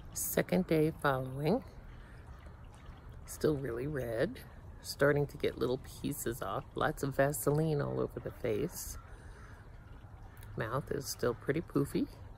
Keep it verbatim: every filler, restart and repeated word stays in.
Second day following. Still really red. Starting to get little pieces off. Lots of Vaseline all over the face. Mouth is still pretty poofy.